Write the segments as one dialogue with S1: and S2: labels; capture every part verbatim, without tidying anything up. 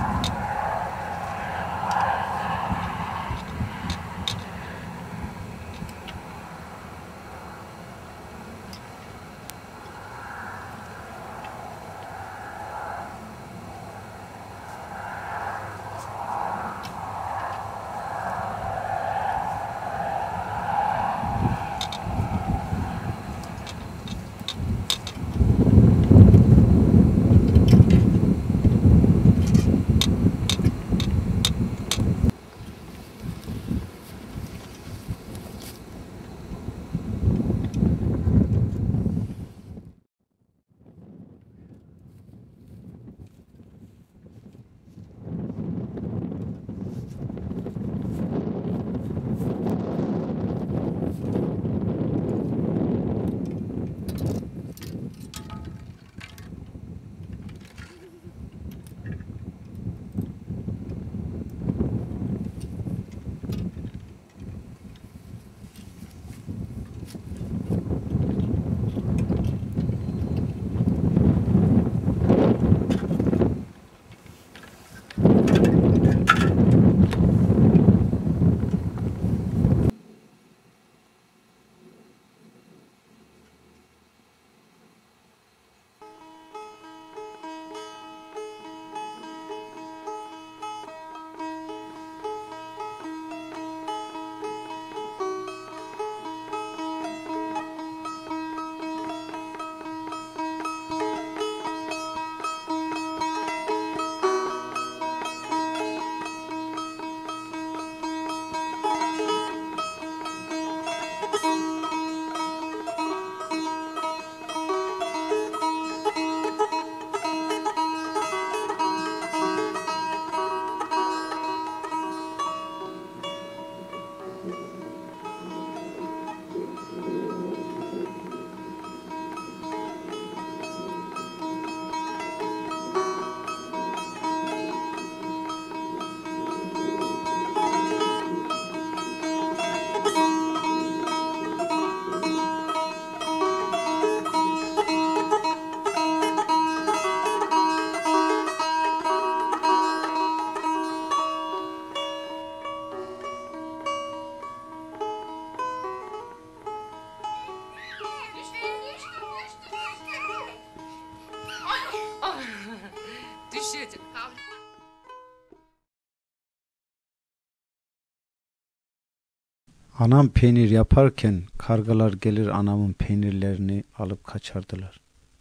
S1: Anam peynir yaparken kargalar gelir anamın peynirlerini alıp kaçardılar.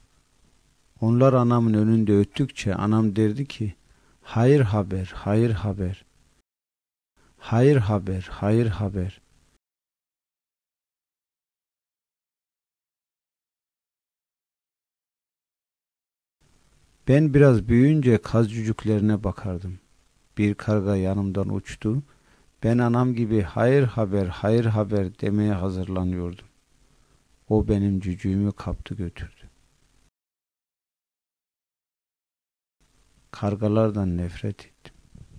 S1: Onlar anamın önünde öttükçe anam derdi ki, hayır haber, hayır haber, hayır haber, hayır haber. Ben biraz büyüyünce kaz cücüklerine bakardım. Bir karga yanımdan uçtu. Ben anam gibi hayır haber, hayır haber demeye hazırlanıyordum. O benim cücüğümü kaptı götürdü. Kargalardan nefret ettim.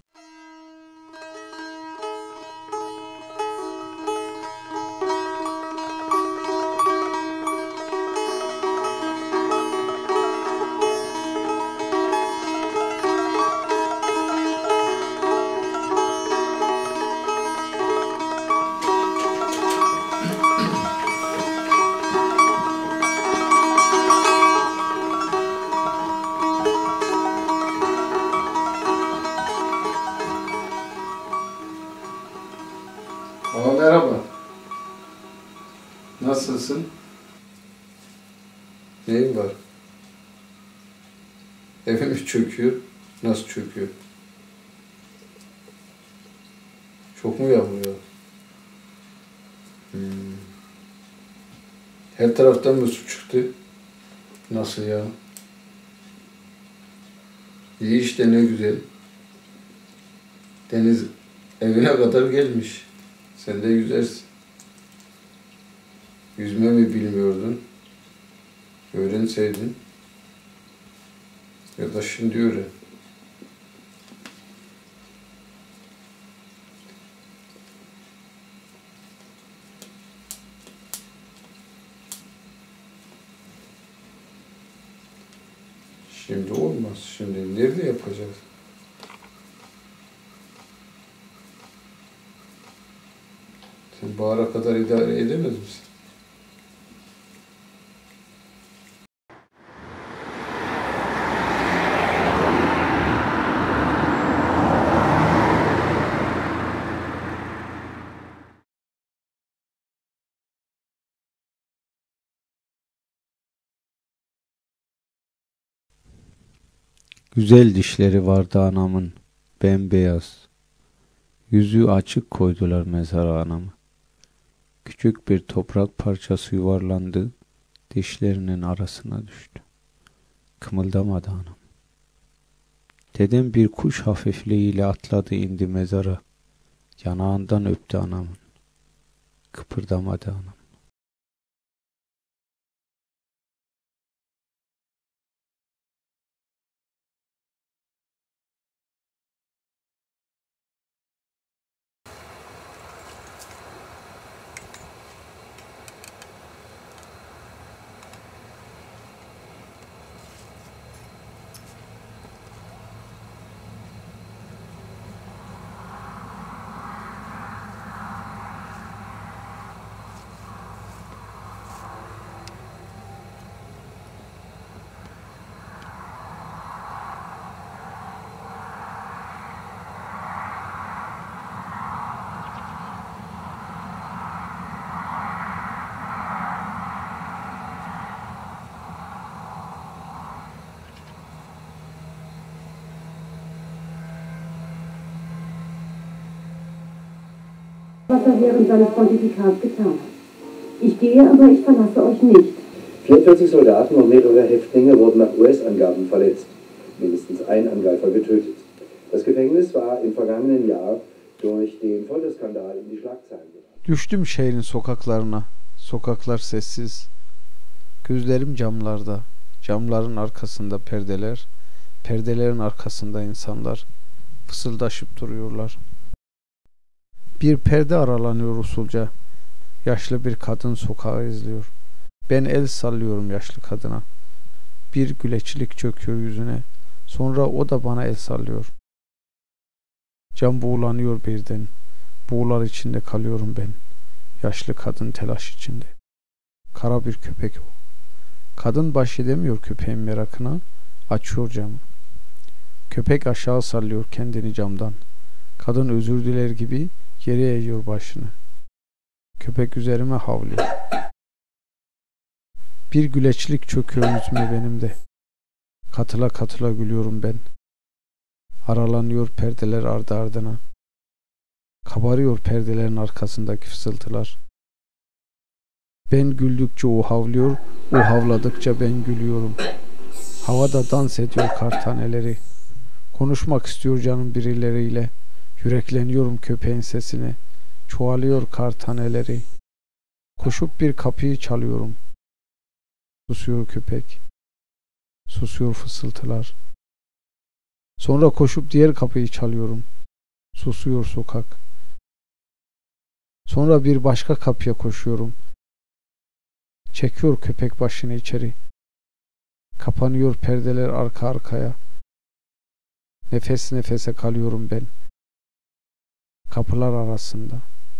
S2: Aa, merhaba. Nasılsın? Neyin var? Evimiz çöküyor. Nasıl çöküyor? Çok mu yağmur? Hmm. Her taraftan mı su çıktı? Nasıl ya? İyi işte, ne güzel. Deniz evine kadar gelmiş. Sen de yüzersin. Yüzme mi bilmiyordun? Öğrenseydin. Ya da şimdi öğren. Şimdi olmaz. Şimdi nerede yapacağız? Sen bahara kadar idare edemez misin?
S1: Güzel dişleri vardı anamın, bembeyaz. Yüzü açık koydular mezara anamı. Küçük bir toprak parçası yuvarlandı, dişlerinin arasına düştü. Kımıldamadı anam. Dedem bir kuş hafifliğiyle atladı indi mezara. Yanağından öptü anamın. Kıpırdamadı anam.
S3: Was er während seines Pontifikats getan hat. Ich gehe, aber ich verlasse euch nicht.
S4: vierundvierzig Soldaten und mehrere Häftlinge wurden nach U S-Angaben verletzt. Mindestens ein Angreifer getötet. Das Gefängnis war im vergangenen Jahr durch den Folterskandal in die Schlagzeilen geraten.
S1: Düştüm şehrin sokaklarına. Sokaklar sessiz. Gözlerim camlarda. Camların arkasında perdeler. Perdelerin arkasında insanlar. Fısıldaşıp duruyorlar. Bir perde aralanıyor usulca. Yaşlı bir kadın sokağı izliyor. Ben el sallıyorum yaşlı kadına. Bir güleçlik çöküyor yüzüne. Sonra o da bana el sallıyor. Cam buğulanıyor birden. Buğular içinde kalıyorum ben. Yaşlı kadın telaş içinde. Kara bir köpek o. Kadın baş edemiyor köpeğin merakına. Açıyor camı. Köpek aşağı sallıyor kendini camdan. Kadın özür diler gibi geri eğiyor başını. Köpek üzerime havlıyor. Bir güleçlik çöküyor yüzüme benim de. Katıla katıla gülüyorum ben. Aralanıyor perdeler ardı ardına. Kabarıyor perdelerin arkasındaki fısıltılar. Ben güldükçe o havlıyor, o havladıkça ben gülüyorum. Havada dans ediyor kar taneleri. Konuşmak istiyor canım birileriyle. Yürekleniyorum köpeğin sesine. Çoğalıyor kar taneleri. Koşup bir kapıyı çalıyorum. Susuyor köpek. Susuyor fısıltılar. Sonra koşup diğer kapıyı çalıyorum. Susuyor sokak. Sonra bir başka kapıya koşuyorum. Çekiyor köpek başını içeri. Kapanıyor perdeler arka arkaya. Nefes nefese kalıyorum ben. Kapılar arasında.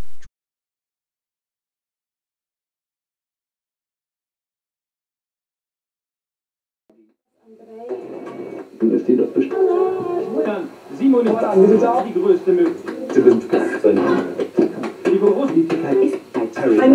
S4: Es steht auf
S5: Dann siebenundfünfzig die größte Möglichkeit. Die Berufstätigkeit ist bei Terry.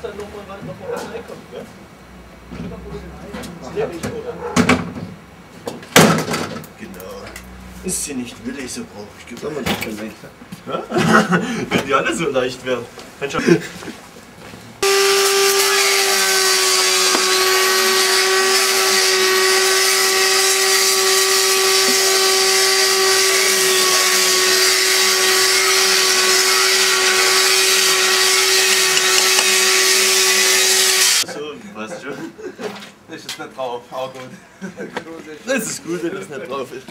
S6: dann nochmal noch mal was reinkommt, gell? Ist der nicht, oder?
S7: Genau. Ist sie nicht willig, so brauche ich
S2: Soll man das schon leichter?
S7: Ja? Wenn die alle so leicht wären. Weißt du?
S6: Das ist nicht drauf, auch gut.
S7: Das ist gut, wenn das nicht drauf ist.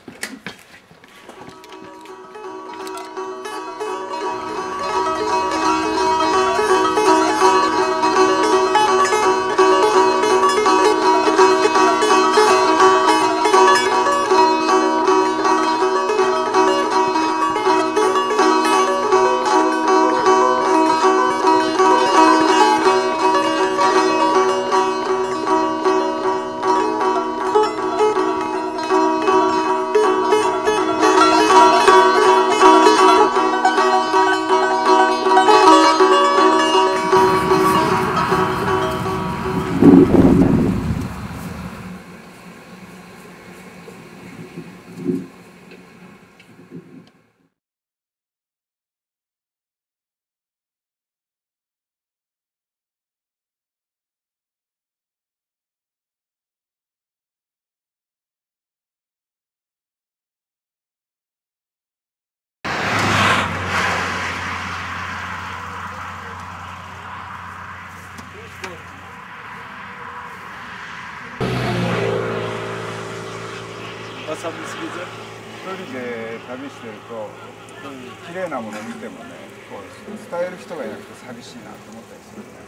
S6: Was haben Sie gesagt?
S8: 一人で旅してると、綺麗なものを見てもね、こう伝える人がいなくて寂しいなと思ったりするね。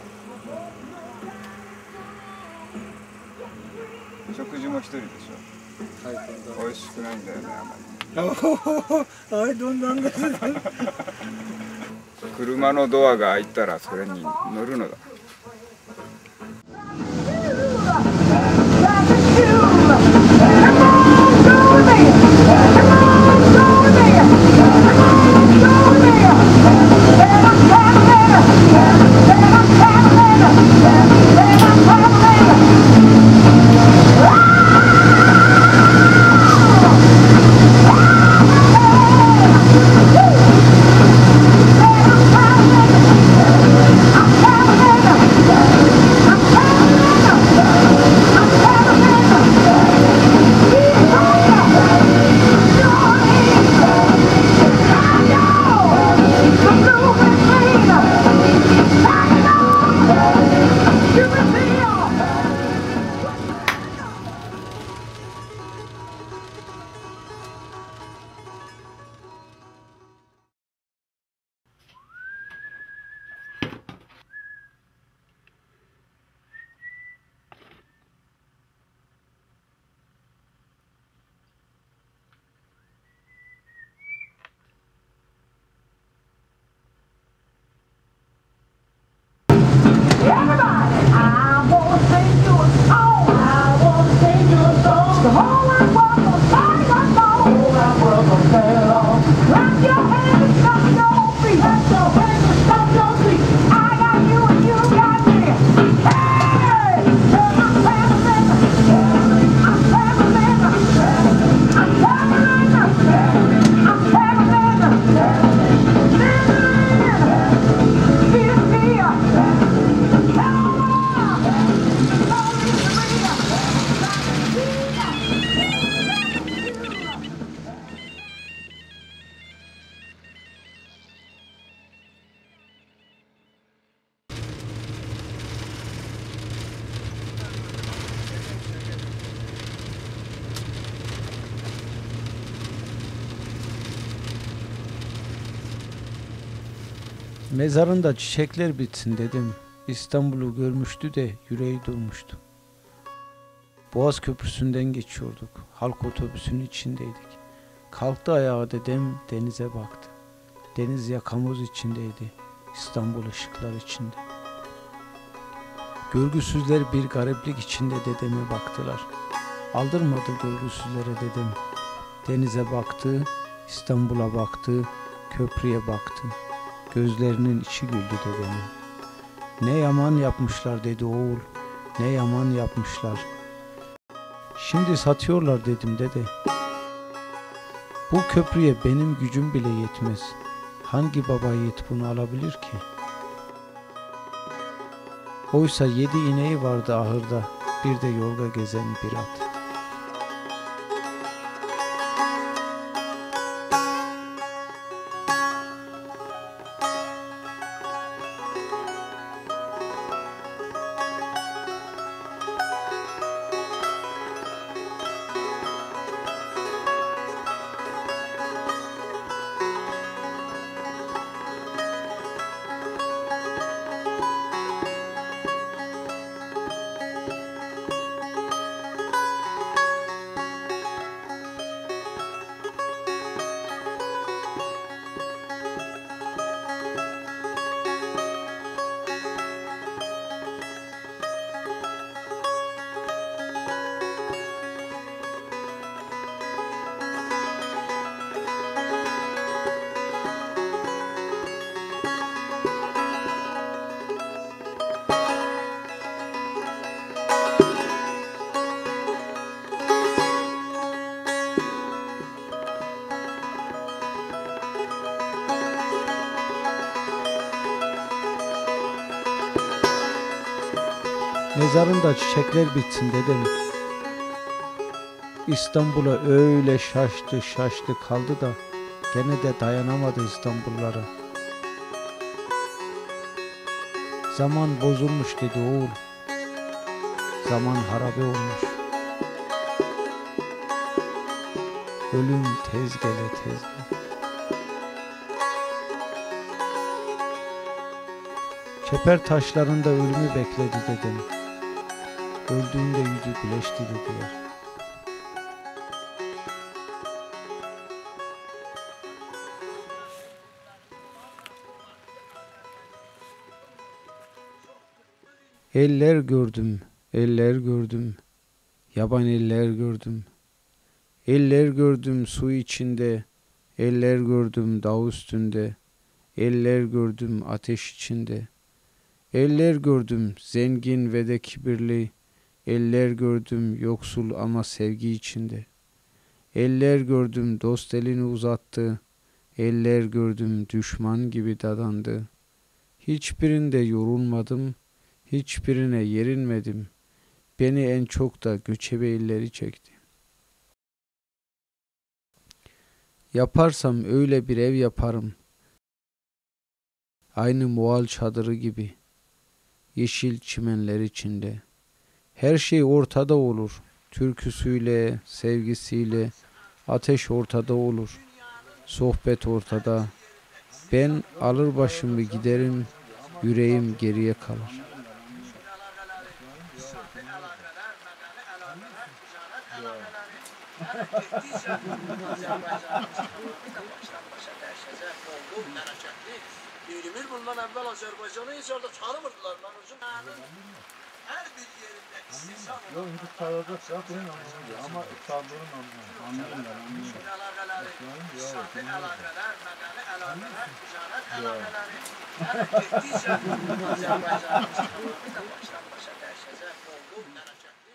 S8: 食事も一人でしょ。美味しくないんだよね、あまり。車のドアが開いたらそれに乗るのだ。
S1: Mezarında çiçekler bitsin dedim. İstanbul'u görmüştü de yüreği durmuştu. Boğaz Köprüsü'nden geçiyorduk. Halk otobüsünün içindeydik. Kalktı ayağa dedem, denize baktı. Deniz yakamoz içindeydi. İstanbul ışıklar içinde. Görgüsüzler bir gariplik içinde dedeme baktılar. Aldırmadı görgüsüzlere dedem. Denize baktı, İstanbul'a baktı, köprüye baktı. Gözlerinin içi güldü dedemin. Ne yaman yapmışlar dedi oğul, ne yaman yapmışlar. Şimdi satıyorlar dedim dede. Bu köprüye benim gücüm bile yetmez. Hangi baba yiğit bunu alabilir ki? Oysa yedi ineği vardı ahırda, bir de yolda gezen bir at. Mezarında çiçekler bitsin dedim. İstanbul'a öyle şaştı şaştı kaldı da gene de dayanamadı İstanbullara. Zaman bozulmuş dedi oğul, zaman harabe olmuş. Ölüm tez gele tez gele. Çeper taşlarında ölümü bekledi dedim. Öldüğünde yüzü güleşti dediler. Eller gördüm, eller gördüm, yaban eller gördüm. Eller gördüm su içinde, eller gördüm dağ üstünde. Eller gördüm ateş içinde. Eller gördüm zengin ve de kibirli. Eller gördüm yoksul ama sevgi içinde. Eller gördüm dost elini uzattı. Eller gördüm düşman gibi dadandı. Hiçbirinde yorulmadım, hiçbirine yerinmedim. Beni en çok da göçebe illeri çekti. Yaparsam öyle bir ev yaparım. Aynı Moğol çadırı gibi. Yeşil çimenler içinde. Her şey ortada olur. Türküsüyle, sevgisiyle. Ateş ortada olur. Sohbet ortada. Ben alır başımı giderim. Yüreğim geriye kalır.
S9: Yirmi bundan evvel Azerbaycan'ı hiç orada tanımırdılar lan uzun. Her bir yerinde istisam olan. Yok hiç tanıdık ya bunun anlamı ama tanıdığın anlamı. Anladım ben anladım. Şuna alakaları, safi alakalar, medeni alakalar, ticaret alakaları. Her ettiğince Azerbaycan'ı bir de baştan başa değişecek oldu. Bereketli.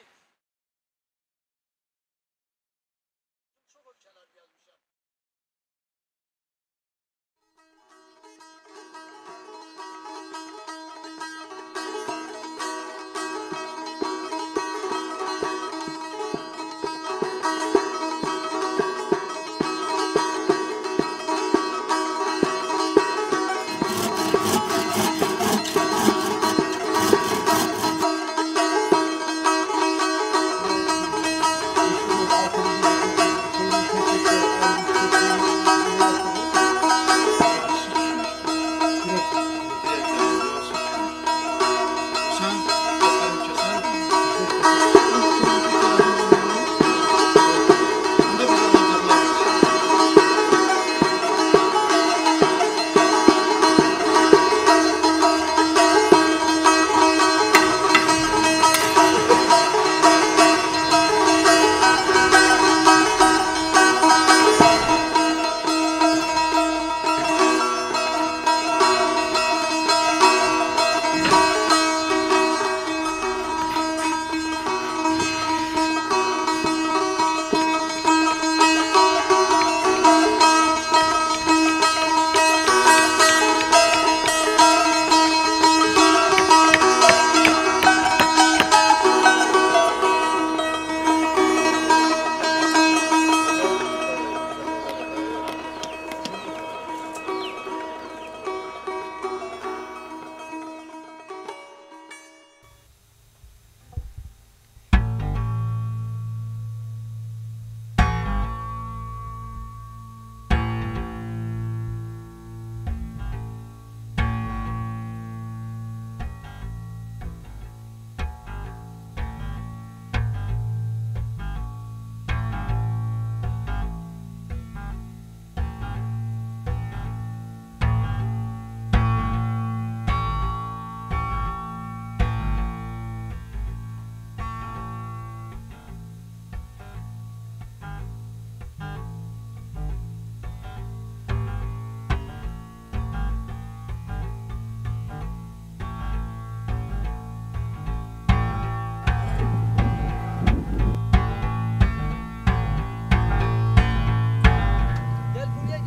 S9: Çok ülkeler gelmişler.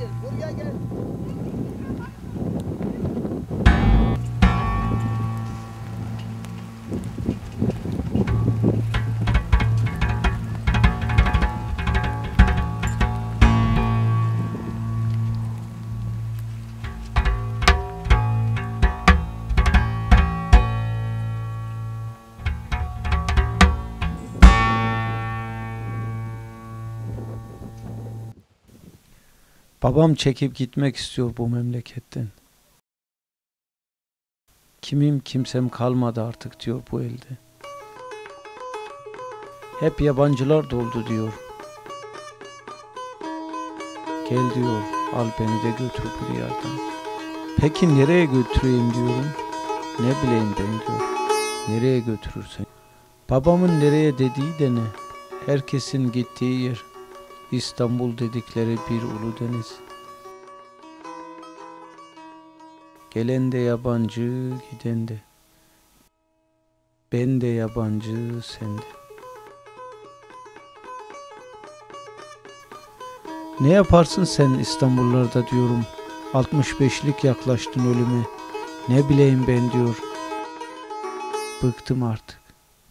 S9: gel, buraya gel.
S1: Babam çekip gitmek istiyor bu memleketten. Kimim kimsem kalmadı artık diyor bu elde. Hep yabancılar doldu diyor. Gel diyor, al beni de götür bu diyardan. Peki nereye götüreyim diyorum. Ne bileyim ben diyor. Nereye götürürsen. Babamın nereye dediği de ne? Herkesin gittiği yer. İstanbul dedikleri bir ulu deniz. Gelen de yabancı, giden de. Ben de yabancı, sen de. Ne yaparsın sen İstanbullarda diyorum. altmış beşlik yaklaştın ölüme. Ne bileyim ben diyor. Bıktım artık.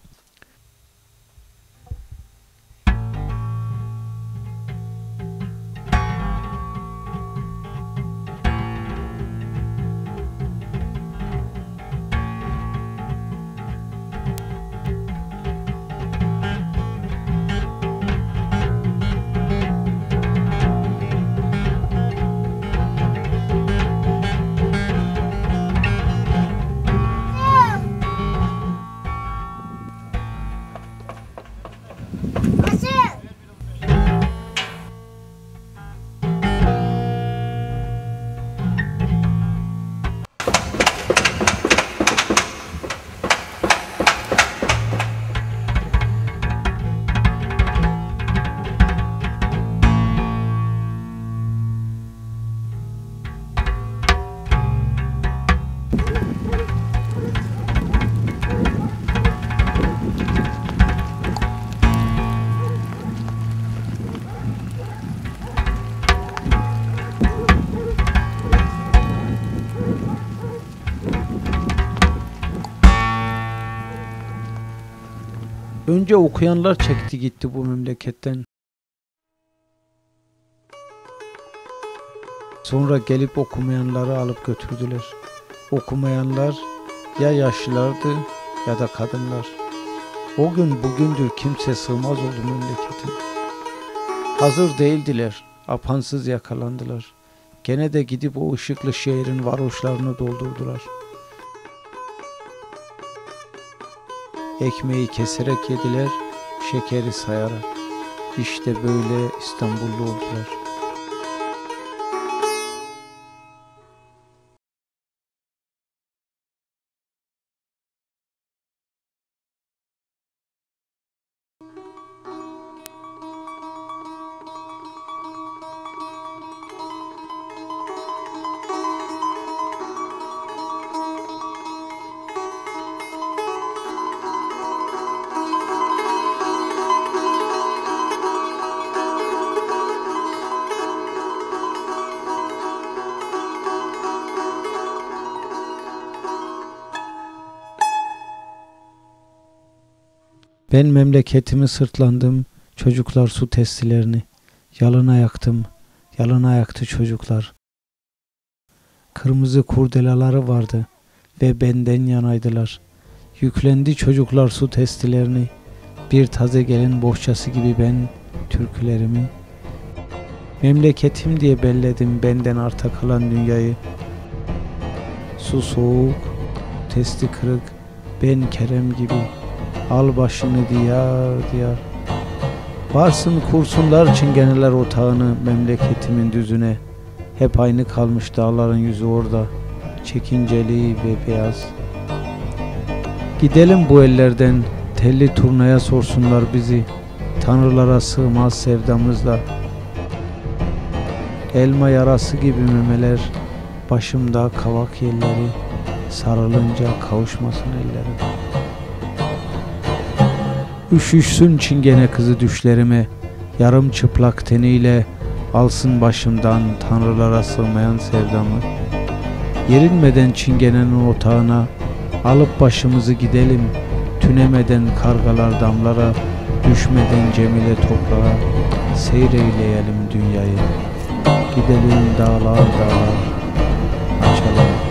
S1: Önce okuyanlar çekti gitti bu memleketten. Sonra gelip okumayanları alıp götürdüler. Okumayanlar ya yaşlılardı ya da kadınlar. O gün bugündür kimse sığmaz oldu memleketin. Hazır değildiler, apansız yakalandılar. Gene de gidip o ışıklı şehrin varoşlarını doldurdular. Ekmeği keserek yediler, şekeri sayarak. İşte böyle İstanbullu oldular. Ben memleketimi sırtlandım, çocuklar su testilerini. Yalın ayaktım, yalın ayaktı çocuklar. Kırmızı kurdelaları vardı ve benden yanaydılar. Yüklendi çocuklar su testilerini. Bir taze gelin bohçası gibi ben türkülerimi. Memleketim diye belledim benden arta kalan dünyayı. Su soğuk, testi kırık, ben Kerem gibi. Al başını diyar diyar. Varsın kursunlar çingeneler otağını memleketimin düzüne. Hep aynı kalmış dağların yüzü orada, çekinceli ve beyaz. Gidelim bu ellerden, telli turnaya sorsunlar bizi. Tanrılara sığmaz sevdamızla. Elma yarası gibi memeler, başımda kavak yelleri, sarılınca kavuşmasın ellerim. Üşüşsün çingene kızı düşlerime, yarım çıplak teniyle alsın başımdan tanrılara sığmayan sevdamı. Yerinmeden çingenenin otağına, alıp başımızı gidelim, tünemeden kargalar damlara, düşmeden Cemile toprağa, seyreyleyelim dünyayı. Gidelim dağlar dağlar, açalım